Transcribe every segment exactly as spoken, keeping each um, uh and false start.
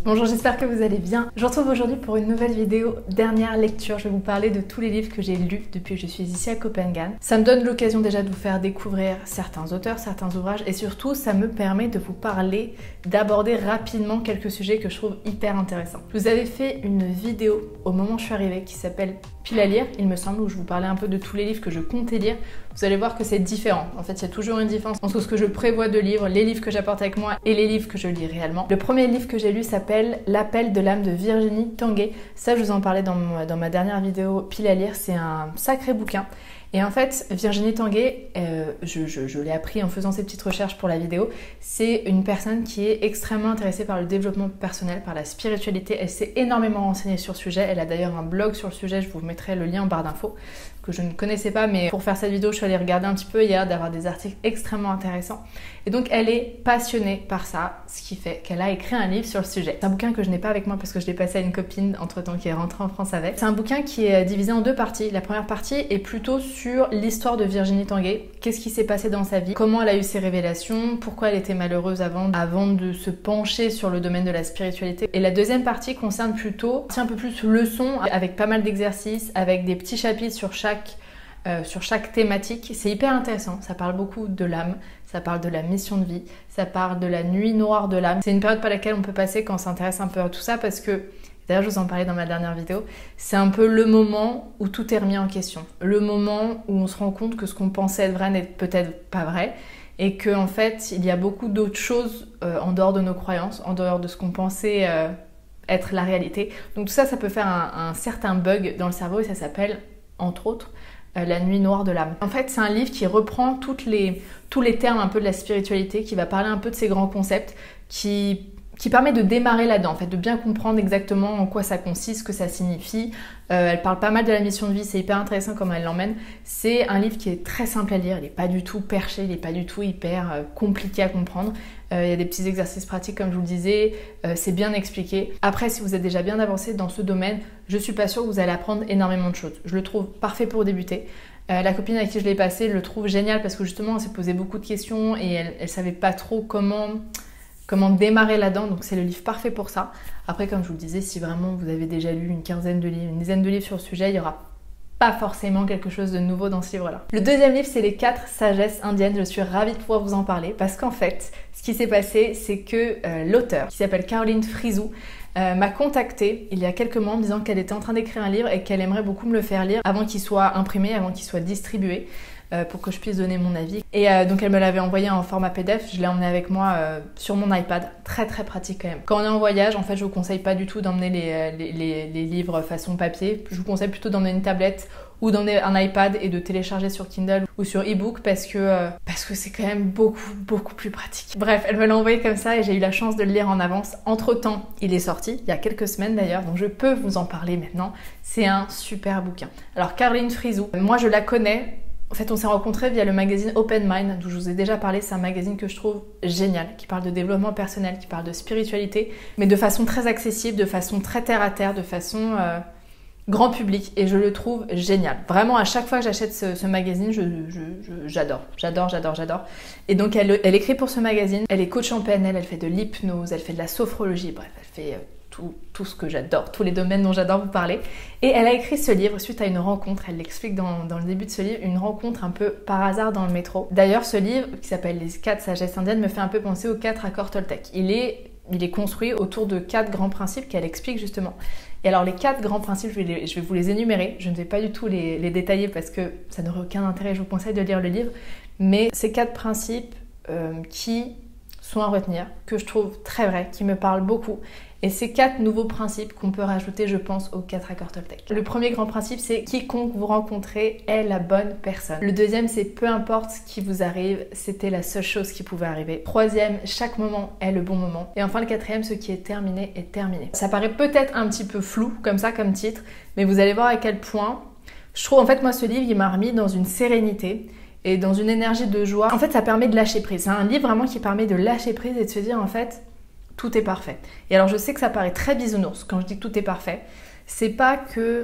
Bonjour, j'espère que vous allez bien. Je vous retrouve aujourd'hui pour une nouvelle vidéo, dernière lecture. Je vais vous parler de tous les livres que j'ai lus depuis que je suis ici à Copenhague. Ça me donne l'occasion déjà de vous faire découvrir certains auteurs, certains ouvrages et surtout ça me permet de vous parler, d'aborder rapidement quelques sujets que je trouve hyper intéressants. Je vous avais fait une vidéo au moment où je suis arrivée qui s'appelle Pile à lire, il me semble, où je vous parlais un peu de tous les livres que je comptais lire. Vous allez voir que c'est différent. En fait, il y a toujours une différence entre ce que je prévois de lire, les livres que j'apporte avec moi et les livres que je lis réellement. Le premier livre que j'ai lu s'appelle L'appel de l'âme de Virginie Tanguay. Ça, je vous en parlais dans, mon, dans ma dernière vidéo Pile à lire. C'est un sacré bouquin. Et en fait, Virginie Tanguay, euh, je, je, je l'ai appris en faisant ces petites recherches pour la vidéo, c'est une personne qui est extrêmement intéressée par le développement personnel, par la spiritualité. Elle s'est énormément renseignée sur le sujet. Elle a d'ailleurs un blog sur le sujet, je vous mettrai le lien en barre d'infos, que je ne connaissais pas, mais pour faire cette vidéo, je suis allée regarder un petit peu hier, d'avoir des articles extrêmement intéressants. Et donc, elle est passionnée par ça, ce qui fait qu'elle a écrit un livre sur le sujet. C'est un bouquin que je n'ai pas avec moi parce que je l'ai passé à une copine entre-temps qui est rentrée en France avec. C'est un bouquin qui est divisé en deux parties. La première partie est plutôt sur l'histoire de Virginie Tanguay. Qu'est-ce qui s'est passé dans sa vie, comment elle a eu ses révélations, pourquoi elle était malheureuse avant, avant de se pencher sur le domaine de la spiritualité. Et la deuxième partie concerne plutôt un peu plus leçons, avec pas mal d'exercices, avec des petits chapitres sur chaque Euh, sur chaque thématique. C'est hyper intéressant, ça parle beaucoup de l'âme, ça parle de la mission de vie, ça parle de la nuit noire de l'âme. C'est une période par laquelle on peut passer quand on s'intéresse un peu à tout ça parce que, d'ailleurs je vous en parlais dans ma dernière vidéo, c'est un peu le moment où tout est remis en question, le moment où on se rend compte que ce qu'on pensait être vrai n'est peut-être pas vrai et qu'en en fait il y a beaucoup d'autres choses euh, en dehors de nos croyances, en dehors de ce qu'on pensait euh, être la réalité. Donc tout ça, ça peut faire un, un certain bug dans le cerveau et ça s'appelle, entre autres, La nuit noire de l'âme. En fait, c'est un livre qui reprend toutes les, tous les termes un peu de la spiritualité, qui va parler un peu de ces grands concepts, qui, qui permet de démarrer là-dedans, en fait, de bien comprendre exactement en quoi ça consiste, ce que ça signifie. Euh, elle parle pas mal de la mission de vie, c'est hyper intéressant comment elle l'emmène. C'est un livre qui est très simple à lire, il n'est pas du tout perché, il n'est pas du tout hyper euh, compliqué à comprendre. Euh, il y a des petits exercices pratiques comme je vous le disais, euh, c'est bien expliqué. Après, si vous êtes déjà bien avancé dans ce domaine, je suis pas sûre que vous allez apprendre énormément de choses. Je le trouve parfait pour débuter. Euh, la copine avec qui je l'ai passé le trouve génial parce que justement elle s'est posé beaucoup de questions et elle, elle savait pas trop comment, comment démarrer là-dedans, donc c'est le livre parfait pour ça. Après, comme je vous le disais, si vraiment vous avez déjà lu une quinzaine de livres, une dizaine de livres sur le sujet, il y aura pas forcément quelque chose de nouveau dans ce livre-là. Le deuxième livre, c'est Les quatre sagesses indiennes. Je suis ravie de pouvoir vous en parler parce qu'en fait, ce qui s'est passé, c'est que euh, l'auteur, qui s'appelle Caroline Frizou, euh, m'a contactée il y a quelques mois en me disant qu'elle était en train d'écrire un livre et qu'elle aimerait beaucoup me le faire lire avant qu'il soit imprimé, avant qu'il soit distribué. Euh, pour que je puisse donner mon avis. Et euh, donc elle me l'avait envoyé en format P D F, je l'ai emmené avec moi euh, sur mon iPad, très très pratique quand même. Quand on est en voyage, en fait je vous conseille pas du tout d'emmener les, les, les, les livres façon papier, je vous conseille plutôt d'emmener une tablette ou d'emmener un iPad et de télécharger sur Kindle ou sur e-book parce que euh, parce que c'est quand même beaucoup beaucoup plus pratique. Bref, elle me l'a envoyé comme ça et j'ai eu la chance de le lire en avance. Entre temps, il est sorti, il y a quelques semaines d'ailleurs, donc je peux vous en parler maintenant. C'est un super bouquin. Alors Caroline Frizou, moi je la connais. En fait, on s'est rencontrés via le magazine Open Mind, dont je vous ai déjà parlé. C'est un magazine que je trouve génial, qui parle de développement personnel, qui parle de spiritualité, mais de façon très accessible, de façon très terre-à-terre, de façon euh, grand public. Et je le trouve génial. Vraiment, à chaque fois que j'achète ce, ce magazine, je, je, je, j'adore, j'adore, j'adore, j'adore. Et donc, elle, elle écrit pour ce magazine. Elle est coach en P N L, elle fait de l'hypnose, elle fait de la sophrologie, bref, elle fait... Euh, Tout, tout ce que j'adore, tous les domaines dont j'adore vous parler. Et elle a écrit ce livre suite à une rencontre, elle l'explique dans, dans le début de ce livre, une rencontre un peu par hasard dans le métro. D'ailleurs, ce livre, qui s'appelle Les quatre sagesses indiennes, me fait un peu penser aux quatre accords Toltec. Il est, il est construit autour de quatre grands principes qu'elle explique justement. Et alors les quatre grands principes, je vais, les, je vais vous les énumérer, je ne vais pas du tout les, les détailler parce que ça n'aurait aucun intérêt, je vous conseille de lire le livre, mais ces quatre principes euh, qui sont à retenir, que je trouve très vrais, qui me parlent beaucoup. Et ces quatre nouveaux principes qu'on peut rajouter, je pense, aux quatre accords Toltec. Le premier grand principe, c'est quiconque vous rencontrez est la bonne personne. Le deuxième, c'est peu importe ce qui vous arrive, c'était la seule chose qui pouvait arriver. Troisième, chaque moment est le bon moment. Et enfin, le quatrième, ce qui est terminé est terminé. Ça paraît peut-être un petit peu flou, comme ça, comme titre, mais vous allez voir à quel point, je trouve, en fait, moi, ce livre, il m'a remis dans une sérénité et dans une énergie de joie. En fait, ça permet de lâcher prise. C'est un livre vraiment qui permet de lâcher prise et de se dire, en fait, tout est parfait. Et alors je sais que ça paraît très bisounours quand je dis que tout est parfait. C'est pas que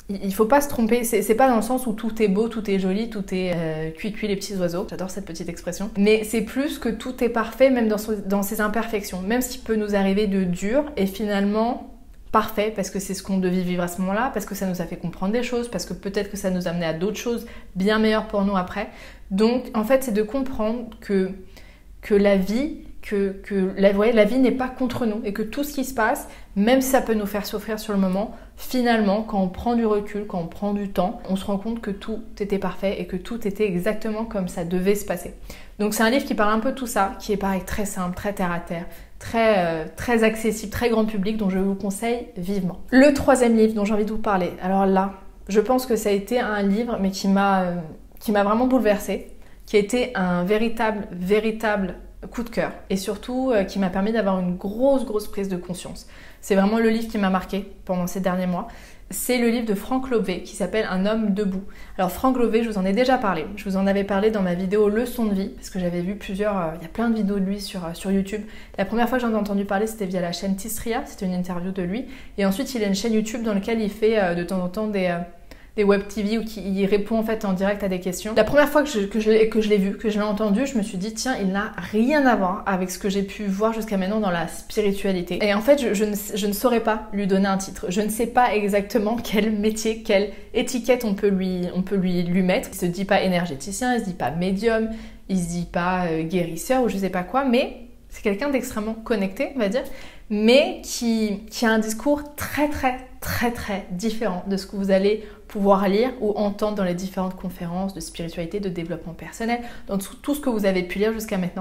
Il faut pas se tromper, c'est pas dans le sens où tout est beau, tout est joli, tout est euh, cuit cuit les petits oiseaux, j'adore cette petite expression, mais c'est plus que tout est parfait même dans, son, dans ses imperfections, même ce qui peut nous arriver de dur et finalement parfait parce que c'est ce qu'on devait vivre à ce moment-là, parce que ça nous a fait comprendre des choses, parce que peut-être que ça nous a amené à d'autres choses bien meilleures pour nous après. Donc en fait c'est de comprendre que, que la vie, que, que la, ouais, la vie n'est pas contre nous et que tout ce qui se passe, même si ça peut nous faire souffrir sur le moment, finalement quand on prend du recul, quand on prend du temps, on se rend compte que tout était parfait et que tout était exactement comme ça devait se passer. Donc c'est un livre qui parle un peu de tout ça, qui est pareil très simple, très terre à terre, très, euh, très accessible, très grand public, dont je vous conseille vivement. Le troisième livre dont j'ai envie de vous parler, alors là, je pense que ça a été un livre mais qui m'a euh, qui m'a vraiment bouleversée, qui a été un véritable, véritable coup de cœur et surtout euh, qui m'a permis d'avoir une grosse, grosse prise de conscience. C'est vraiment le livre qui m'a marqué pendant ces derniers mois. C'est le livre de Frank Lovey qui s'appelle Un homme debout. Alors Frank Lovey, je vous en ai déjà parlé. Je vous en avais parlé dans ma vidéo Leçon de vie parce que j'avais vu plusieurs, euh, il y a plein de vidéos de lui sur, euh, sur YouTube. La première fois que j'en ai entendu parler, c'était via la chaîne Tistria, c'était une interview de lui. Et ensuite, il a une chaîne YouTube dans laquelle il fait euh, de temps en temps des... Euh, des web T V où il répond en fait en direct à des questions. La première fois que je, que je, que je l'ai vu, que je l'ai entendu, je me suis dit tiens, il n'a rien à voir avec ce que j'ai pu voir jusqu'à maintenant dans la spiritualité. Et en fait, je, je, ne, je ne saurais pas lui donner un titre. Je ne sais pas exactement quel métier, quelle étiquette on peut lui, on peut lui, lui mettre. Il se dit pas énergéticien, il se dit pas médium, il se dit pas euh, guérisseur ou je sais pas quoi, mais c'est quelqu'un d'extrêmement connecté, on va dire, mais qui, qui a un discours très très très très différent de ce que vous allez pouvoir lire ou entendre dans les différentes conférences de spiritualité, de développement personnel, dans tout ce que vous avez pu lire jusqu'à maintenant.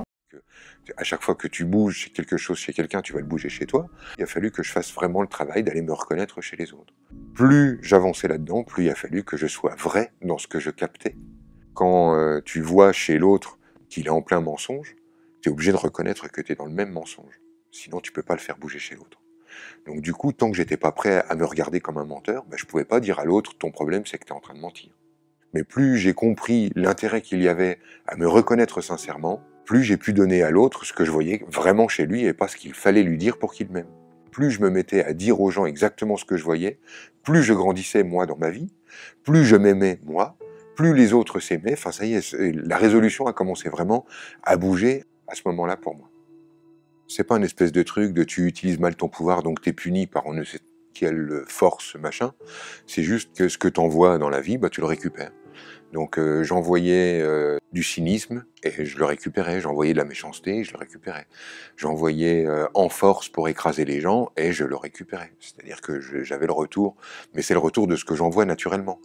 À chaque fois que tu bouges quelque chose chez quelqu'un, tu vas le bouger chez toi. Il a fallu que je fasse vraiment le travail d'aller me reconnaître chez les autres. Plus j'avançais là-dedans, plus il a fallu que je sois vrai dans ce que je captais. Quand euh, tu vois chez l'autre qu'il est en plein mensonge, tu es obligé de reconnaître que tu es dans le même mensonge. Sinon, tu peux pas le faire bouger chez l'autre. Donc du coup, tant que j'étais pas prêt à me regarder comme un menteur, ben, je pouvais pas dire à l'autre, ton problème c'est que tu es en train de mentir. Mais plus j'ai compris l'intérêt qu'il y avait à me reconnaître sincèrement, plus j'ai pu donner à l'autre ce que je voyais vraiment chez lui et pas ce qu'il fallait lui dire pour qu'il m'aime. Plus je me mettais à dire aux gens exactement ce que je voyais, plus je grandissais moi dans ma vie, plus je m'aimais moi, plus les autres s'aimaient. Enfin ça y est, la résolution a commencé vraiment à bouger à ce moment-là pour moi. C'est pas une espèce de truc de tu utilises mal ton pouvoir donc t'es puni par on ne sait quelle force machin. C'est juste que ce que t'envoies dans la vie, bah tu le récupères. Donc euh, j'envoyais euh, du cynisme et je le récupérais, j'envoyais de la méchanceté et je le récupérais. J'envoyais euh, en force pour écraser les gens et je le récupérais. C'est-à-dire que j'avais le retour, mais c'est le retour de ce que j'envoie naturellement.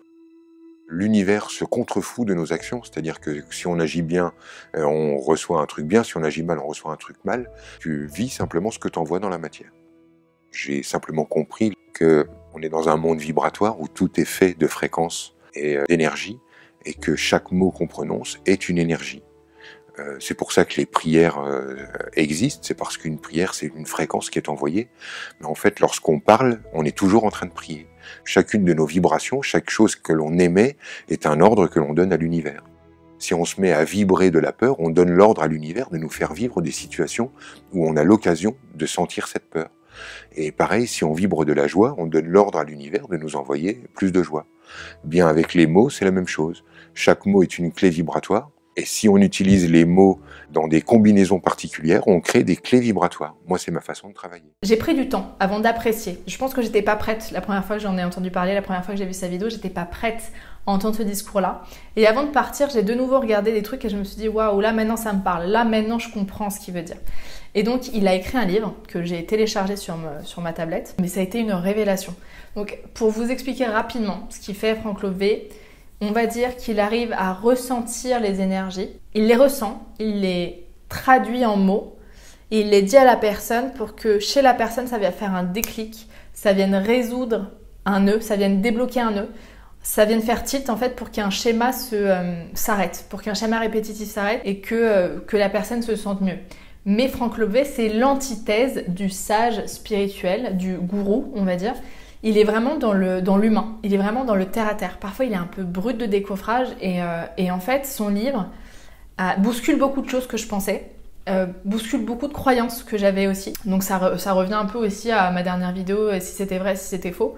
L'univers se contrefout de nos actions, c'est-à-dire que si on agit bien, on reçoit un truc bien, si on agit mal, on reçoit un truc mal. Tu vis simplement ce que tu envoies dans la matière. J'ai simplement compris qu'on est dans un monde vibratoire où tout est fait de fréquences et d'énergie, et que chaque mot qu'on prononce est une énergie. Euh, c'est pour ça que les prières euh, existent, c'est parce qu'une prière, c'est une fréquence qui est envoyée. Mais en fait, lorsqu'on parle, on est toujours en train de prier. Chacune de nos vibrations, chaque chose que l'on émet, est un ordre que l'on donne à l'univers. Si on se met à vibrer de la peur, on donne l'ordre à l'univers de nous faire vivre des situations où on a l'occasion de sentir cette peur. Et pareil, si on vibre de la joie, on donne l'ordre à l'univers de nous envoyer plus de joie. Bien, avec les mots, c'est la même chose. Chaque mot est une clé vibratoire. Et si on utilise les mots dans des combinaisons particulières, on crée des clés vibratoires. Moi, c'est ma façon de travailler. J'ai pris du temps avant d'apprécier. Je pense que j'étais pas prête la première fois que j'en ai entendu parler, la première fois que j'ai vu sa vidéo, j'étais pas prête à entendre ce discours-là. Et avant de partir, j'ai de nouveau regardé des trucs et je me suis dit waouh, là maintenant ça me parle, là maintenant je comprends ce qu'il veut dire. Et donc il a écrit un livre que j'ai téléchargé sur, me, sur ma tablette, mais ça a été une révélation. Donc pour vous expliquer rapidement ce qu'il fait Frank Lovey, on va dire qu'il arrive à ressentir les énergies. Il les ressent, il les traduit en mots et il les dit à la personne pour que chez la personne, ça vienne faire un déclic, ça vienne résoudre un nœud, ça vienne débloquer un nœud, ça vienne faire tilt en fait pour qu'un schéma se, euh, s'arrête, pour qu'un schéma répétitif s'arrête et que, euh, que la personne se sente mieux. Mais Frank Lovey, c'est l'antithèse du sage spirituel, du gourou, on va dire. Il est vraiment dans le dans l'humain, il est vraiment dans le terre-à-terre. Parfois, il est un peu brut de décoffrage et, euh, et en fait, son livre euh, bouscule beaucoup de choses que je pensais, euh, bouscule beaucoup de croyances que j'avais aussi. Donc ça, re, ça revient un peu aussi à ma dernière vidéo, si c'était vrai, si c'était faux.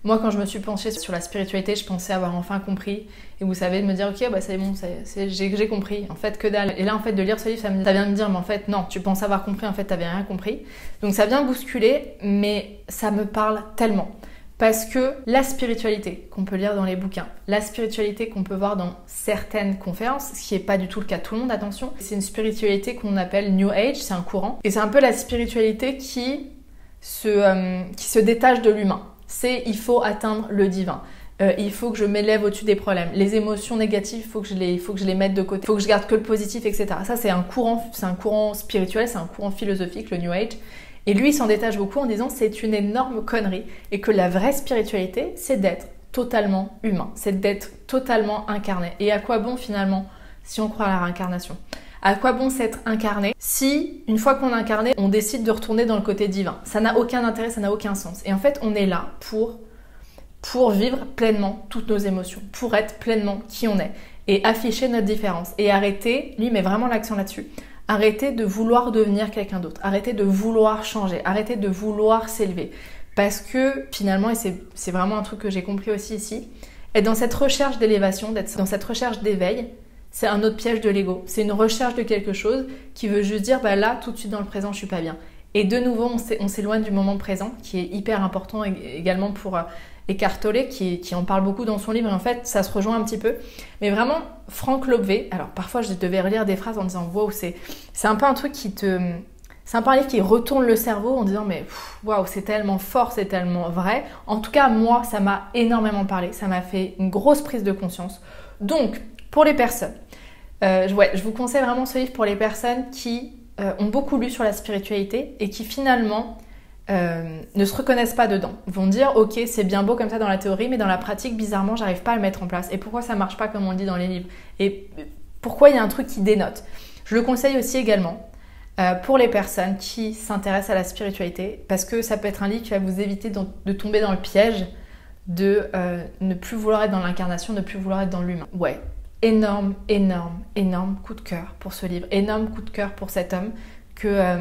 Moi, quand je me suis penchée sur la spiritualité, je pensais avoir enfin compris. Et vous savez, de me dire, ok, bah c'est bon, j'ai compris. En fait, que dalle. Et là, en fait, de lire ce livre, ça, me, ça vient de me dire, mais en fait, non, tu penses avoir compris, en fait, t'avais rien compris. Donc ça vient bousculer, mais ça me parle tellement. Parce que la spiritualité qu'on peut lire dans les bouquins, la spiritualité qu'on peut voir dans certaines conférences, ce qui n'est pas du tout le cas de tout le monde, attention, c'est une spiritualité qu'on appelle New Age, c'est un courant. Et c'est un peu la spiritualité qui se, euh, qui se détache de l'humain. C'est il faut atteindre le divin. Euh, il faut que je m'élève au-dessus des problèmes. Les émotions négatives, il faut que je les, faut que je les mette de côté. Il faut que je garde que le positif, et cetera. Ça, c'est un courant, c'est un courant spirituel, c'est un courant philosophique, le New Age. Et lui, il s'en détache beaucoup en disant c'est une énorme connerie et que la vraie spiritualité, c'est d'être totalement humain, c'est d'être totalement incarné. Et à quoi bon finalement si on croit à la réincarnation? À quoi bon s'être incarné si, une fois qu'on est incarné, on décide de retourner dans le côté divin? Ça n'a aucun intérêt, ça n'a aucun sens. Et en fait, on est là pour, pour vivre pleinement toutes nos émotions, pour être pleinement qui on est et afficher notre différence. Et arrêter, lui met vraiment l'accent là-dessus, arrêter de vouloir devenir quelqu'un d'autre, arrêter de vouloir changer, arrêter de vouloir s'élever. Parce que finalement, et c'est vraiment un truc que j'ai compris aussi ici, être dans cette recherche d'élévation, d'être dans cette recherche d'éveil, c'est un autre piège de l'ego. C'est une recherche de quelque chose qui veut juste dire, bah là, tout de suite dans le présent, je suis pas bien. Et de nouveau, on s'éloigne du moment présent, qui est hyper important également pour euh, Eckhart Tolle, qui, qui en parle beaucoup dans son livre. Et en fait, ça se rejoint un petit peu. Mais vraiment, Frank Lobvé, alors parfois, je devais relire des phrases en disant, wow, c'est un peu un truc qui te... C'est un peu un livre qui retourne le cerveau en disant, mais waouh, c'est tellement fort, c'est tellement vrai. En tout cas, moi, ça m'a énormément parlé. Ça m'a fait une grosse prise de conscience. Donc, pour les personnes, euh, ouais, je vous conseille vraiment ce livre pour les personnes qui euh, ont beaucoup lu sur la spiritualité et qui finalement euh, ne se reconnaissent pas dedans. Ils vont dire, ok, c'est bien beau comme ça dans la théorie, mais dans la pratique, bizarrement, j'arrive pas à le mettre en place. Et pourquoi ça marche pas comme on le dit dans les livres? Et pourquoi il y a un truc qui dénote? Je le conseille aussi également euh, pour les personnes qui s'intéressent à la spiritualité, parce que ça peut être un livre qui va vous éviter de, de tomber dans le piège de euh, ne plus vouloir être dans l'incarnation, ne plus vouloir être dans l'humain. Ouais. Énorme, énorme, énorme coup de cœur pour ce livre, énorme coup de cœur pour cet homme que, euh,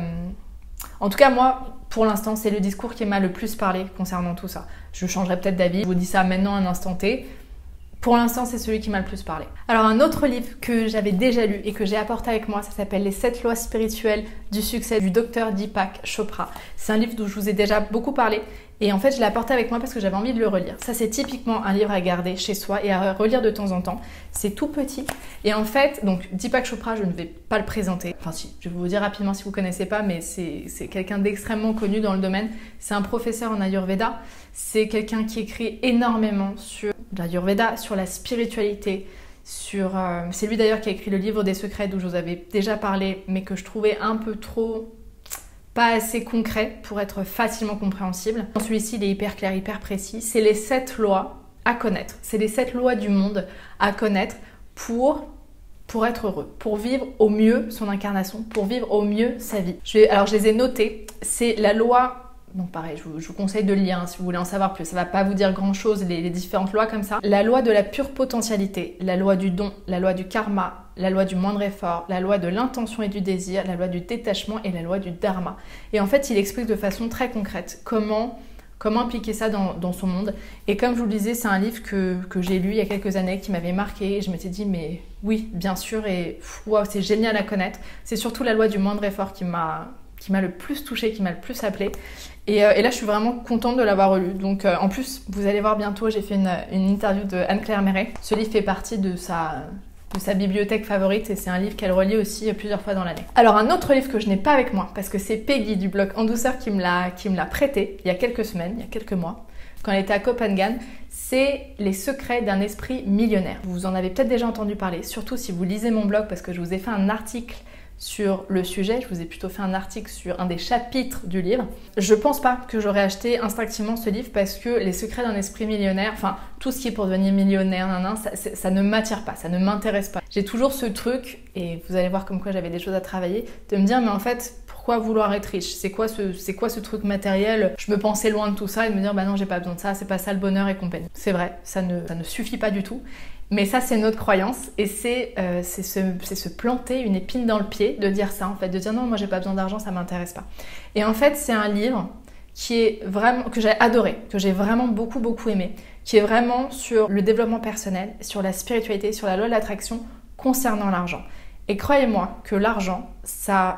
en tout cas moi, pour l'instant, c'est le discours qui m'a le plus parlé concernant tout ça. Je changerai peut-être d'avis, je vous dis ça maintenant à un instant T. Pour l'instant, c'est celui qui m'a le plus parlé. Alors un autre livre que j'avais déjà lu et que j'ai apporté avec moi, ça s'appelle Les sept lois spirituelles du succès du docteur Deepak Chopra. C'est un livre dont je vous ai déjà beaucoup parlé et en fait je l'ai apporté avec moi parce que j'avais envie de le relire. Ça c'est typiquement un livre à garder chez soi et à relire de temps en temps. C'est tout petit et en fait, donc Deepak Chopra, je ne vais pas le présenter. Enfin si, je vais vous dire rapidement si vous ne connaissez pas, mais c'est quelqu'un d'extrêmement connu dans le domaine. C'est un professeur en Ayurveda. C'est quelqu'un qui écrit énormément sur l'Ayurveda, sur la spiritualité, sur... Euh, c'est lui d'ailleurs qui a écrit le livre des secrets dont je vous avais déjà parlé, mais que je trouvais un peu trop... pas assez concret pour être facilement compréhensible. Celui-ci, il est hyper clair, hyper précis. C'est les sept lois à connaître. C'est les sept lois du monde à connaître pour... pour être heureux, pour vivre au mieux son incarnation, pour vivre au mieux sa vie. Je vais, alors je les ai notées. C'est la loi... Donc pareil, je vous, je vous conseille de le lire hein, si vous voulez en savoir plus. Ça va pas vous dire grand chose, les, les différentes lois comme ça. La loi de la pure potentialité, la loi du don, la loi du karma, la loi du moindre effort, la loi de l'intention et du désir, la loi du détachement et la loi du dharma. Et en fait, il explique de façon très concrète comment, comment appliquer ça dans, dans son monde. Et comme je vous le disais, c'est un livre que, que j'ai lu il y a quelques années, qui m'avait marqué. Et je m'étais dit, mais oui, bien sûr, et waouh, c'est génial à connaître. C'est surtout la loi du moindre effort qui m'a... qui m'a le plus touchée, qui m'a le plus appelée. Et, euh, et là, je suis vraiment contente de l'avoir relu. Donc, euh, en plus, vous allez voir bientôt, j'ai fait une, une interview de Anne-Claire Méret. Ce livre fait partie de sa, de sa bibliothèque favorite et c'est un livre qu'elle relit aussi plusieurs fois dans l'année. Alors, un autre livre que je n'ai pas avec moi, parce que c'est Peggy du blog En Douceur qui me l'a prêté il y a quelques semaines, il y a quelques mois, quand elle était à Copenhague, c'est Les secrets d'un esprit millionnaire. Vous en avez peut-être déjà entendu parler, surtout si vous lisez mon blog, parce que je vous ai fait un article sur le sujet, je vous ai plutôt fait un article sur un des chapitres du livre. Je pense pas que j'aurais acheté instinctivement ce livre parce que les secrets d'un esprit millionnaire, enfin tout ce qui est pour devenir millionnaire, nan, nan, ça, ça ne m'attire pas, ça ne m'intéresse pas. J'ai toujours ce truc, et vous allez voir comme quoi j'avais des choses à travailler, de me dire mais en fait pourquoi vouloir être riche? C'est quoi, ce, c'est quoi ce truc matériel? Je me pensais loin de tout ça et de me dire bah non j'ai pas besoin de ça, c'est pas ça le bonheur et compagnie. C'est vrai, ça ne, ça ne suffit pas du tout. Mais ça, c'est notre croyance et c'est euh, se, se planter une épine dans le pied de dire ça, en fait, de dire non, moi j'ai pas besoin d'argent, ça m'intéresse pas. Et en fait, c'est un livre qui est vraiment, que j'ai adoré, que j'ai vraiment beaucoup beaucoup aimé, qui est vraiment sur le développement personnel, sur la spiritualité, sur la loi de l'attraction concernant l'argent. Et croyez-moi que l'argent, ça,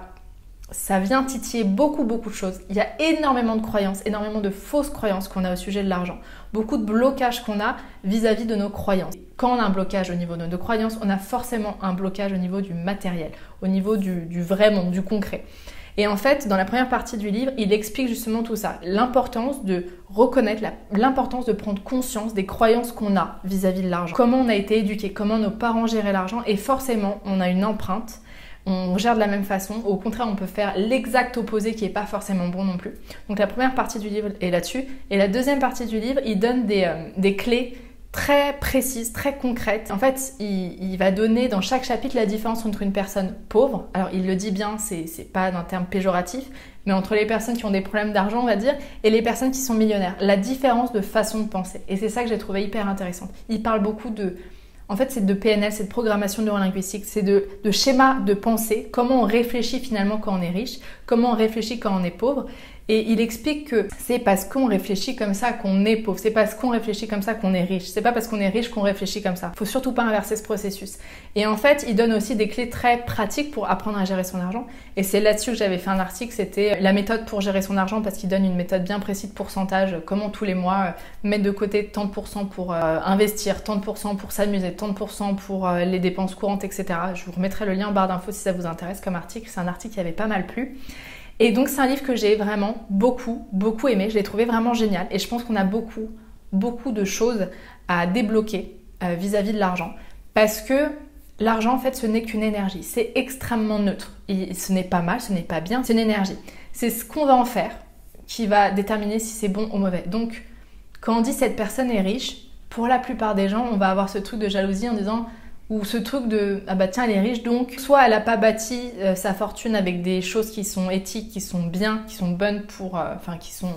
ça vient titiller beaucoup beaucoup de choses. Il y a énormément de croyances, énormément de fausses croyances qu'on a au sujet de l'argent. Beaucoup de blocages qu'on a vis-à-vis de nos croyances. Quand on a un blocage au niveau de nos croyances, on a forcément un blocage au niveau du matériel, au niveau du, du vrai monde, du concret. Et en fait, dans la première partie du livre, il explique justement tout ça. L'importance de reconnaître, l'importance de prendre conscience des croyances qu'on a vis-à-vis de l'argent. Comment on a été éduqué, comment nos parents géraient l'argent. Et forcément, on a une empreinte. On gère de la même façon. Au contraire, on peut faire l'exact opposé qui n'est pas forcément bon non plus. Donc la première partie du livre est là-dessus. Et la deuxième partie du livre, il donne des, euh, des clés très précise, très concrète. En fait, il, il va donner dans chaque chapitre la différence entre une personne pauvre, alors il le dit bien, c'est, c'est pas d'un terme péjoratif, mais entre les personnes qui ont des problèmes d'argent, on va dire, et les personnes qui sont millionnaires. La différence de façon de penser. Et c'est ça que j'ai trouvé hyper intéressant. Il parle beaucoup de... En fait, c'est de P N L, c'est de programmation neurolinguistique, c'est de, de schéma de pensée, comment on réfléchit finalement quand on est riche, comment on réfléchit quand on est pauvre. Et il explique que c'est parce qu'on réfléchit comme ça qu'on est pauvre, c'est parce qu'on réfléchit comme ça qu'on est riche, c'est pas parce qu'on est riche qu'on réfléchit comme ça. Faut surtout pas inverser ce processus. Et en fait, il donne aussi des clés très pratiques pour apprendre à gérer son argent. Et c'est là-dessus que j'avais fait un article, c'était la méthode pour gérer son argent, parce qu'il donne une méthode bien précise de pourcentage, comment tous les mois euh, mettre de côté tant pour cent pour euh, investir, tant pour cent pour s'amuser, tant pour cent pour euh, les dépenses courantes, et cetera. Je vous remettrai le lien en barre d'infos si ça vous intéresse comme article. C'est un article qui avait pas mal plu. Et donc c'est un livre que j'ai vraiment beaucoup, beaucoup aimé. Je l'ai trouvé vraiment génial. Et je pense qu'on a beaucoup, beaucoup de choses à débloquer euh, vis-à-vis de l'argent. Parce que l'argent, en fait, ce n'est qu'une énergie. C'est extrêmement neutre. Et ce n'est pas mal, ce n'est pas bien, c'est une énergie. C'est ce qu'on va en faire qui va déterminer si c'est bon ou mauvais. Donc, quand on dit cette personne est riche, pour la plupart des gens, on va avoir ce truc de jalousie en disant... ou ce truc de « ah bah tiens, elle est riche, donc soit elle n'a pas bâti euh, sa fortune avec des choses qui sont éthiques, qui sont bien, qui sont bonnes pour... Euh, enfin, qui sont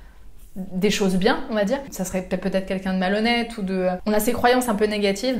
des choses bien, on va dire. Ça serait peut-être quelqu'un de malhonnête ou de... On a ces croyances un peu négatives.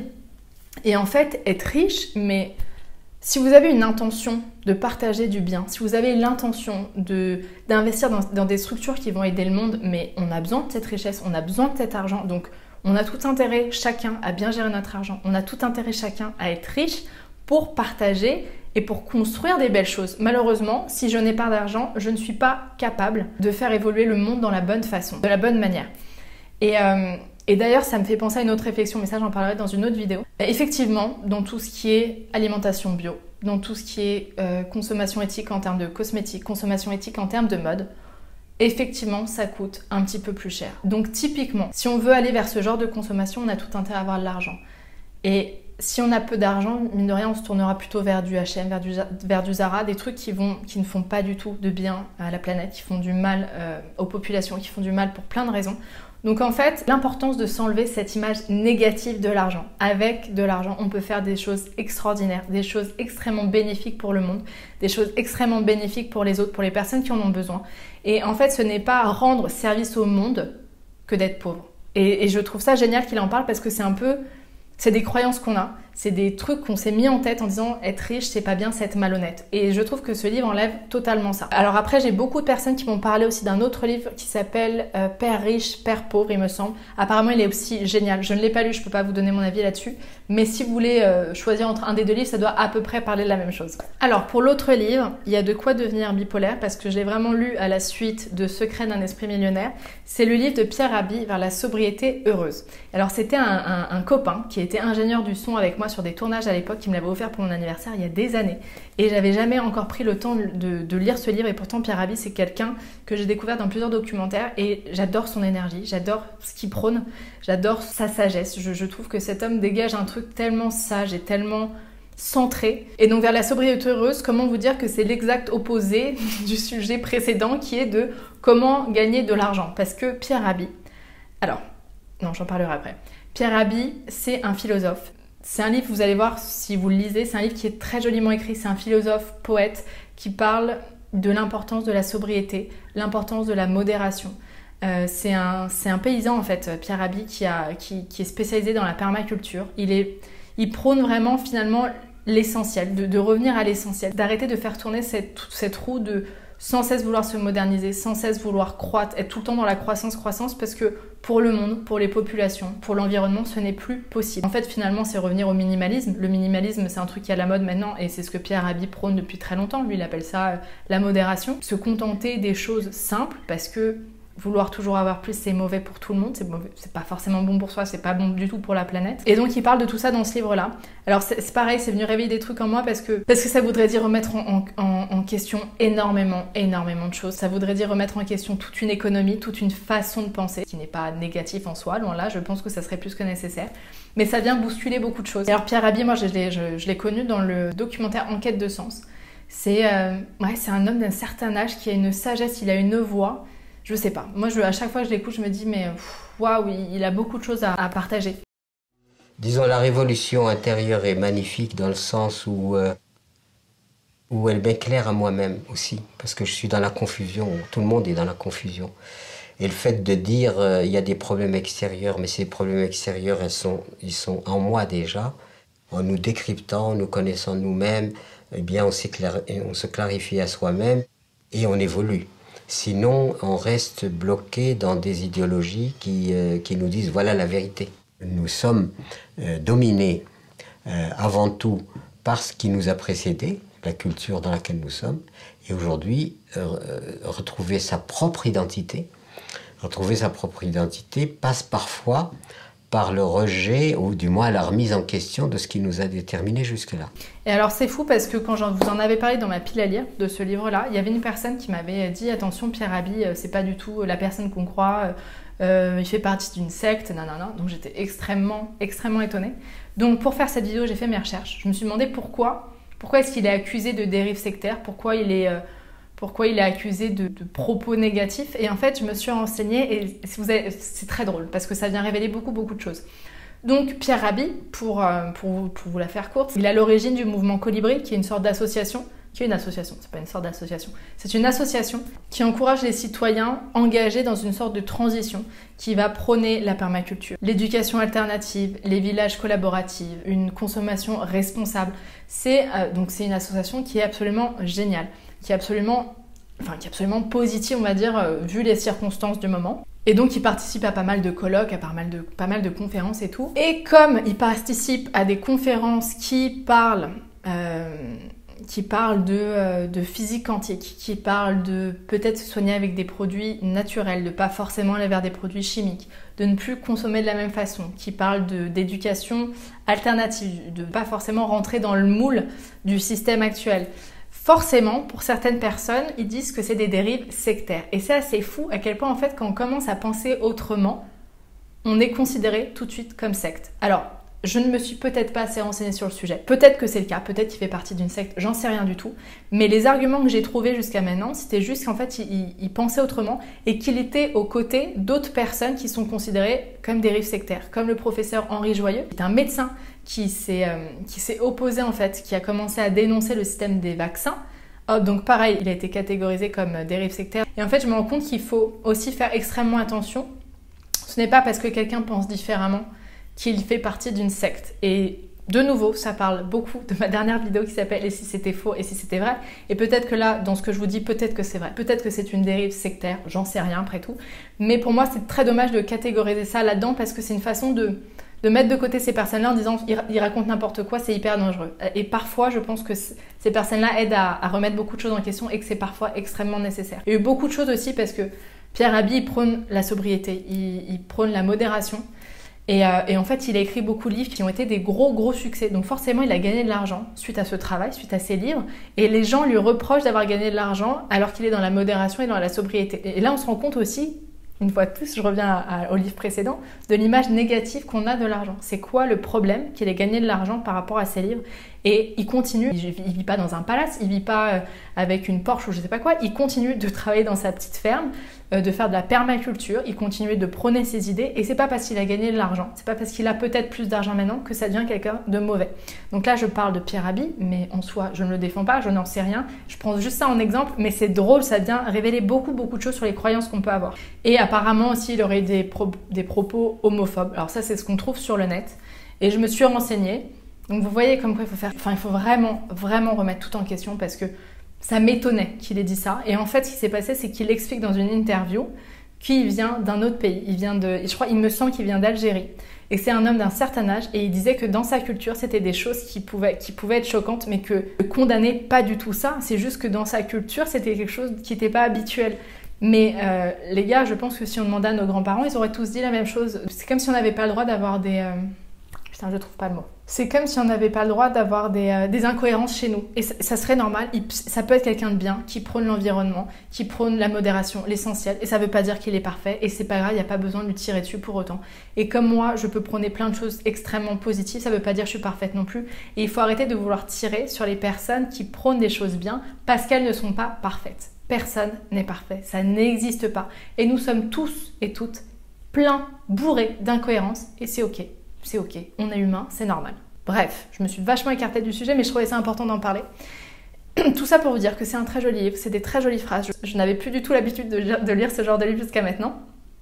Et en fait, être riche, mais si vous avez une intention de partager du bien, si vous avez l'intention de, d'investir dans, dans des structures qui vont aider le monde, mais on a besoin de cette richesse, on a besoin de cet argent, donc... On a tout intérêt chacun à bien gérer notre argent. On a tout intérêt chacun à être riche pour partager et pour construire des belles choses. Malheureusement, si je n'ai pas d'argent, je ne suis pas capable de faire évoluer le monde dans la bonne façon, de la bonne manière. Et, euh, et d'ailleurs, ça me fait penser à une autre réflexion, mais ça j'en parlerai dans une autre vidéo. Effectivement, dans tout ce qui est alimentation bio, dans tout ce qui est euh, consommation éthique en termes de cosmétiques, consommation éthique en termes de mode, effectivement, ça coûte un petit peu plus cher. Donc typiquement, si on veut aller vers ce genre de consommation, on a tout intérêt à avoir de l'argent. Et si on a peu d'argent, mine de rien, on se tournera plutôt vers du H et M, vers du, vers du Zara, des trucs qui, vont, qui ne font pas du tout de bien à la planète, qui font du mal euh, aux populations, qui font du mal pour plein de raisons. Donc en fait, l'importance de s'enlever cette image négative de l'argent. Avec de l'argent, on peut faire des choses extraordinaires, des choses extrêmement bénéfiques pour le monde, des choses extrêmement bénéfiques pour les autres, pour les personnes qui en ont besoin. Et en fait, ce n'est pas rendre service au monde que d'être pauvre. Et, et je trouve ça génial qu'il en parle parce que c'est un peu... C'est des croyances qu'on a, c'est des trucs qu'on s'est mis en tête en disant être riche, c'est pas bien, c'est être malhonnête. Et je trouve que ce livre enlève totalement ça. Alors après, j'ai beaucoup de personnes qui m'ont parlé aussi d'un autre livre qui s'appelle euh, Père riche, Père pauvre, il me semble. Apparemment, il est aussi génial. Je ne l'ai pas lu, je peux pas vous donner mon avis là-dessus. Mais si vous voulez euh, choisir entre un des deux livres, ça doit à peu près parler de la même chose. Alors pour l'autre livre, il y a de quoi devenir bipolaire parce que je l'ai vraiment lu à la suite de Secret d'un esprit millionnaire. C'est le livre de Pierre Rabhi vers la sobriété heureuse. Alors c'était un, un, un copain qui était ingénieur du son avec moi sur des tournages à l'époque, qui me l'avait offert pour mon anniversaire il y a des années. Et j'avais jamais encore pris le temps de, de lire ce livre. Et pourtant Pierre Rabhi, c'est quelqu'un que j'ai découvert dans plusieurs documentaires et j'adore son énergie, j'adore ce qu'il prône, j'adore sa sagesse. Je, je trouve que cet homme dégage un truc tellement sage et tellement centré. Et donc vers la sobriété heureuse, comment vous dire que c'est l'exact opposé du sujet précédent qui est de comment gagner de l'argent. Parce que Pierre Rabhi, alors, non, j'en parlerai après. Pierre Rabhi, c'est un philosophe. C'est un livre, vous allez voir si vous le lisez, c'est un livre qui est très joliment écrit. C'est un philosophe, poète, qui parle de l'importance de la sobriété, l'importance de la modération. Euh, c'est un, c'est un paysan en fait, Pierre Rabhi, qui, a, qui, qui est spécialisé dans la permaculture. Il, est, il prône vraiment finalement l'essentiel, de, de revenir à l'essentiel, d'arrêter de faire tourner cette, cette roue de sans cesse vouloir se moderniser, sans cesse vouloir croître, être tout le temps dans la croissance, croissance, parce que pour le monde, pour les populations, pour l'environnement, ce n'est plus possible. En fait, finalement, c'est revenir au minimalisme. Le minimalisme, c'est un truc qui est à la mode maintenant, et c'est ce que Pierre Rabhi prône depuis très longtemps. Lui, il appelle ça euh, la modération. Se contenter des choses simples, parce que vouloir toujours avoir plus, c'est mauvais pour tout le monde, c'est mauvais, c'est pas forcément bon pour soi, c'est pas bon du tout pour la planète. Et donc il parle de tout ça dans ce livre-là. Alors c'est pareil, c'est venu réveiller des trucs en moi parce que, parce que ça voudrait dire remettre en, en, en question énormément, énormément de choses. Ça voudrait dire remettre en question toute une économie, toute une façon de penser, qui n'est pas négatif en soi, loin là, je pense que ça serait plus que nécessaire. Mais ça vient bousculer beaucoup de choses. Et alors Pierre Rabhi, moi je l'ai je, je l'ai connu dans le documentaire Enquête de sens. C'est euh, ouais, c'est un homme d'un certain âge qui a une sagesse, il a une voix. Je sais pas. Moi, je, à chaque fois que je l'écoute, je me dis, mais waouh, il a beaucoup de choses à, à partager. Disons, la révolution intérieure est magnifique dans le sens où, euh, où elle m'éclaire à moi-même aussi. Parce que je suis dans la confusion. Tout le monde est dans la confusion. Et le fait de dire, euh, il y a des problèmes extérieurs, mais ces problèmes extérieurs, ils sont, ils sont en moi déjà. En nous décryptant, en nous connaissant nous-mêmes, eh bien, on, on se clarifie à soi-même et on évolue. Sinon, on reste bloqué dans des idéologies qui, euh, qui nous disent « voilà la vérité ». Nous sommes euh, dominés euh, avant tout par ce qui nous a précédés, la culture dans laquelle nous sommes, et aujourd'hui, euh, retrouver sa propre identité, retrouver sa propre identité passe parfois par le rejet, ou du moins la remise en question de ce qui nous a déterminés jusque-là. Et alors c'est fou parce que quand je vous en avais parlé dans ma pile à lire de ce livre-là, il y avait une personne qui m'avait dit « Attention, Pierre Rabhi, c'est pas du tout la personne qu'on croit, euh, il fait partie d'une secte, nanana. » Donc j'étais extrêmement, extrêmement étonnée. Donc pour faire cette vidéo, j'ai fait mes recherches. Je me suis demandé pourquoi, pourquoi est-ce qu'il est accusé de dérive sectaire, pourquoi il est... Euh, Pourquoi il est accusé de, de propos négatifs. Et en fait, je me suis renseignée et c'est très drôle parce que ça vient révéler beaucoup, beaucoup de choses. Donc, Pierre Rabhi, pour, euh, pour, pour vous la faire courte, il est à l'origine du mouvement Colibri, qui est une sorte d'association, qui est une association, c'est pas une sorte d'association, c'est une association qui encourage les citoyens engagés dans une sorte de transition qui va prôner la permaculture, l'éducation alternative, les villages collaboratifs, une consommation responsable. C'est euh, donc c'est une association qui est absolument géniale, qui est absolument, enfin, qui est absolument positive, on va dire, euh, vu les circonstances du moment. Et donc, il participe à pas mal de colloques, à pas mal de, pas mal de conférences et tout. Et comme il participe à des conférences qui parlent, euh, qui parlent de, euh, de physique quantique, qui parlent de peut-être se soigner avec des produits naturels, de pas forcément aller vers des produits chimiques, de ne plus consommer de la même façon, qui parlent d'éducation alternative, de pas forcément rentrer dans le moule du système actuel. Forcément, pour certaines personnes, ils disent que c'est des dérives sectaires. Et c'est assez fou à quel point, en fait, quand on commence à penser autrement, on est considéré tout de suite comme secte. Alors, je ne me suis peut-être pas assez renseignée sur le sujet. Peut-être que c'est le cas, peut-être qu'il fait partie d'une secte, j'en sais rien du tout. Mais les arguments que j'ai trouvés jusqu'à maintenant, c'était juste qu'en fait, il, il pensait autrement et qu'il était aux côtés d'autres personnes qui sont considérées comme dérives sectaires, comme le professeur Henri Joyeux, qui est un médecin qui s'est euh, qui s'est opposé en fait, qui a commencé à dénoncer le système des vaccins. Oh, donc pareil, il a été catégorisé comme dérive sectaire. Et en fait, je me rends compte qu'il faut aussi faire extrêmement attention. Ce n'est pas parce que quelqu'un pense différemment qu'il fait partie d'une secte. Et de nouveau, ça parle beaucoup de ma dernière vidéo qui s'appelle « Et si c'était faux, et si c'était vrai ?» Et peut-être que là, dans ce que je vous dis, peut-être que c'est vrai. Peut-être que c'est une dérive sectaire, j'en sais rien après tout. Mais pour moi, c'est très dommage de catégoriser ça là-dedans parce que c'est une façon de... de mettre de côté ces personnes-là en disant ils racontent n'importe quoi, c'est hyper dangereux. Et parfois, je pense que ces personnes-là aident à, à remettre beaucoup de choses en question et que c'est parfois extrêmement nécessaire. Il y a eu beaucoup de choses aussi parce que Pierre Rabhi il prône la sobriété, il, il prône la modération. Et, euh, et en fait, il a écrit beaucoup de livres qui ont été des gros, gros succès. Donc forcément, il a gagné de l'argent suite à ce travail, suite à ses livres. Et les gens lui reprochent d'avoir gagné de l'argent alors qu'il est dans la modération et dans la sobriété. Et là, on se rend compte aussi... Une fois de plus, je reviens à, à, au livre précédent, de l'image négative qu'on a de l'argent. C'est quoi le problème qu'il ait gagné de l'argent par rapport à ses livres? Et il continue, il ne vit pas dans un palace, il ne vit pas euh, avec une Porsche ou je ne sais pas quoi, il continue de travailler dans sa petite ferme, euh, de faire de la permaculture, il continue de prôner ses idées et c'est pas parce qu'il a gagné de l'argent, c'est pas parce qu'il a peut-être plus d'argent maintenant que ça devient quelqu'un de mauvais. Donc là, je parle de Pierre Rabhi, mais en soi, je ne le défends pas, je n'en sais rien, je prends juste ça en exemple, mais c'est drôle, ça vient révéler beaucoup, beaucoup de choses sur les croyances qu'on peut avoir. Et apparemment aussi, il aurait des, pro des propos homophobes. Alors ça, c'est ce qu'on trouve sur le net. Et je me suis renseignée. Donc vous voyez comme quoi il faut faire... Enfin, il faut vraiment, vraiment remettre tout en question parce que ça m'étonnait qu'il ait dit ça. Et en fait, ce qui s'est passé, c'est qu'il explique dans une interview qu'il vient d'un autre pays. Il vient de, je crois, il me semble qu'il vient d'Algérie. Et c'est un homme d'un certain âge. Et il disait que dans sa culture, c'était des choses qui pouvaient, qui pouvaient être choquantes, mais que ne condamnait pas du tout ça. C'est juste que dans sa culture, c'était quelque chose qui n'était pas habituel. Mais euh, les gars, je pense que si on demandait à nos grands-parents, ils auraient tous dit la même chose. C'est comme si on n'avait pas le droit d'avoir des... Euh... Putain, je trouve pas le mot. C'est comme si on n'avait pas le droit d'avoir des, euh, des incohérences chez nous. Et ça, ça serait normal. Il, ça peut être quelqu'un de bien, qui prône l'environnement, qui prône la modération, l'essentiel. Et ça veut pas dire qu'il est parfait. Et c'est pas grave, il n'y a pas besoin de lui tirer dessus pour autant. Et comme moi, je peux prôner plein de choses extrêmement positives, ça veut pas dire que je suis parfaite non plus. Et il faut arrêter de vouloir tirer sur les personnes qui prônent des choses bien parce qu'elles ne sont pas parfaites. Personne n'est parfait. Ça n'existe pas. Et nous sommes tous et toutes pleins, bourrés d'incohérences. Et c'est ok. C'est ok, on est humain, c'est normal. Bref, je me suis vachement écartée du sujet, mais je trouvais ça important d'en parler. Tout ça pour vous dire que c'est un très joli livre, c'est des très jolies phrases. Je, je n'avais plus du tout l'habitude de, de lire ce genre de livre jusqu'à maintenant.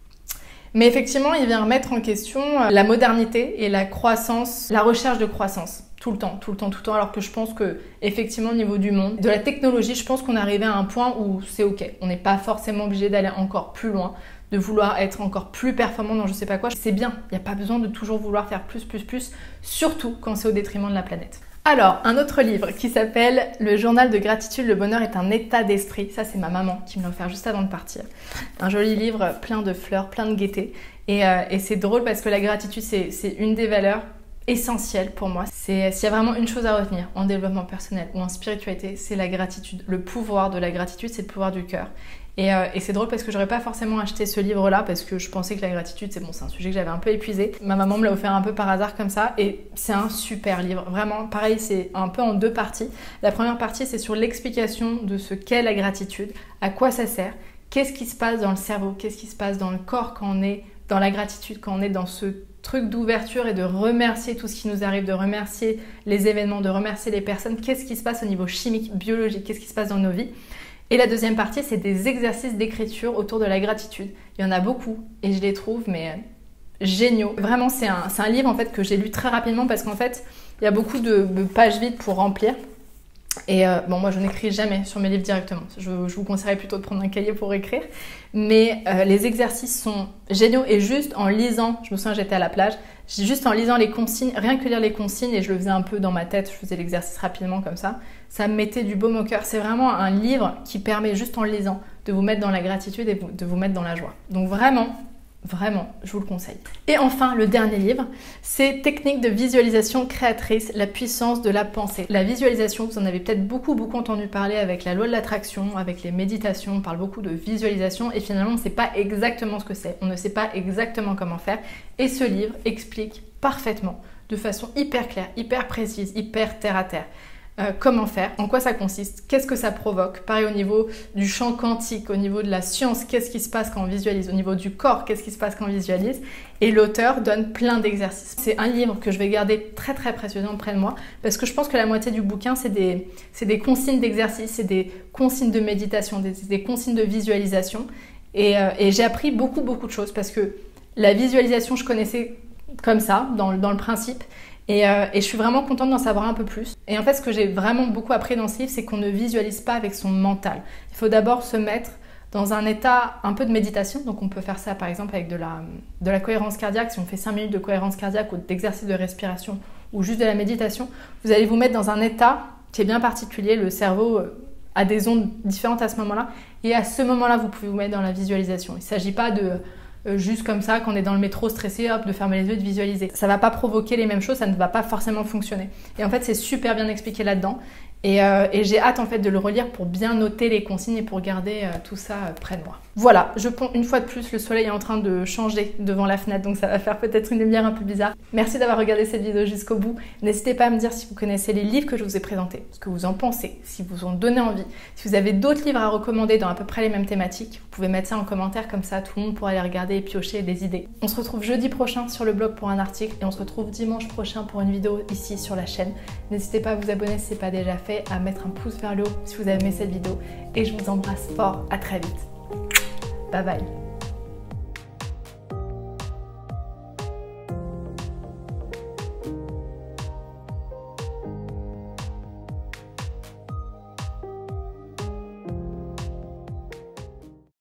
Mais effectivement, il vient remettre en question la modernité et la croissance, la recherche de croissance. Tout le temps, tout le temps, tout le temps. Alors que je pense que, effectivement, au niveau du monde, de la technologie, je pense qu'on est arrivé à un point où c'est ok. On n'est pas forcément obligé d'aller encore plus loin, de vouloir être encore plus performant dans je sais pas quoi. C'est bien, il n'y a pas besoin de toujours vouloir faire plus, plus, plus, surtout quand c'est au détriment de la planète. Alors, un autre livre qui s'appelle Le journal de gratitude, le bonheur est un état d'esprit. Ça, c'est ma maman qui me l'a offert juste avant de partir. Un joli livre plein de fleurs, plein de gaieté. Et, euh, et c'est drôle parce que la gratitude, c'est une des valeurs essentielles pour moi. C'est s'il y a vraiment une chose à retenir en développement personnel ou en spiritualité, c'est la gratitude. Le pouvoir de la gratitude, c'est le pouvoir du cœur. Et, euh, et c'est drôle parce que j'aurais pas forcément acheté ce livre-là parce que je pensais que la gratitude, c'est bon, c'est un sujet que j'avais un peu épuisé. Ma maman me l'a offert un peu par hasard comme ça et c'est un super livre. Vraiment, pareil, c'est un peu en deux parties. La première partie, c'est sur l'explication de ce qu'est la gratitude, à quoi ça sert, qu'est-ce qui se passe dans le cerveau, qu'est-ce qui se passe dans le corps quand on est dans la gratitude, quand on est dans ce truc d'ouverture et de remercier tout ce qui nous arrive, de remercier les événements, de remercier les personnes, qu'est-ce qui se passe au niveau chimique, biologique, qu'est-ce qui se passe dans nos vies. Et la deuxième partie, c'est des exercices d'écriture autour de la gratitude. Il y en a beaucoup et je les trouve mais géniaux. Vraiment, c'est un, c'est un livre en fait que j'ai lu très rapidement parce qu'en fait, il y a beaucoup de, de pages vides pour remplir. Et euh, bon, moi, je n'écris jamais sur mes livres directement. Je, je vous conseillerais plutôt de prendre un cahier pour écrire. Mais euh, les exercices sont géniaux et juste en lisant, je me souviens, j'étais à la plage, juste en lisant les consignes, rien que lire les consignes, et je le faisais un peu dans ma tête, je faisais l'exercice rapidement comme ça, ça me mettait du baume au cœur. C'est vraiment un livre qui permet, juste en le lisant, de vous mettre dans la gratitude et de vous mettre dans la joie. Donc vraiment, vraiment, je vous le conseille. Et enfin, le dernier livre, c'est Technique de visualisation créatrice, la puissance de la pensée. La visualisation, vous en avez peut-être beaucoup, beaucoup entendu parler avec la loi de l'attraction, avec les méditations, on parle beaucoup de visualisation et finalement, on ne sait pas exactement ce que c'est, on ne sait pas exactement comment faire. Et ce livre explique parfaitement, de façon hyper claire, hyper précise, hyper terre à terre, Euh, comment faire, en quoi ça consiste, qu'est-ce que ça provoque. Pareil au niveau du champ quantique, au niveau de la science, qu'est-ce qui se passe quand on visualise, au niveau du corps, qu'est-ce qui se passe quand on visualise. Et l'auteur donne plein d'exercices. C'est un livre que je vais garder très très précieusement près de moi parce que je pense que la moitié du bouquin, c'est des, c'est des consignes d'exercice, c'est des consignes de méditation, des, des consignes de visualisation. Et, euh, et j'ai appris beaucoup beaucoup de choses parce que la visualisation, je connaissais comme ça, dans, dans le principe. Et, euh, et je suis vraiment contente d'en savoir un peu plus. Et en fait, ce que j'ai vraiment beaucoup appris dans ce livre, c'est qu'on ne visualise pas avec son mental. Il faut d'abord se mettre dans un état un peu de méditation. Donc on peut faire ça par exemple avec de la, de la cohérence cardiaque. Si on fait cinq minutes de cohérence cardiaque ou d'exercice de respiration ou juste de la méditation, vous allez vous mettre dans un état qui est bien particulier. Le cerveau a des ondes différentes à ce moment-là. Et à ce moment-là, vous pouvez vous mettre dans la visualisation. Il ne s'agit pas de... Euh, juste comme ça, quand on est dans le métro stressé, hop, de fermer les yeux et de visualiser. Ça va pas provoquer les mêmes choses, ça ne va pas forcément fonctionner. Et en fait, c'est super bien expliqué là-dedans. Et, euh, et j'ai hâte en fait de le relire pour bien noter les consignes et pour garder euh, tout ça euh, près de moi. Voilà, je ponds une fois de plus, le soleil est en train de changer devant la fenêtre, donc ça va faire peut-être une lumière un peu bizarre. Merci d'avoir regardé cette vidéo jusqu'au bout. N'hésitez pas à me dire si vous connaissez les livres que je vous ai présentés, ce que vous en pensez, si vous ont donné envie. Si vous avez d'autres livres à recommander dans à peu près les mêmes thématiques, vous pouvez mettre ça en commentaire, comme ça tout le monde pourra les regarder et piocher des idées. On se retrouve jeudi prochain sur le blog pour un article et on se retrouve dimanche prochain pour une vidéo ici sur la chaîne. N'hésitez pas à vous abonner si ce n'est pas déjà fait, à mettre un pouce vers le haut si vous avez aimé cette vidéo et je vous embrasse fort, à très vite. Bye bye.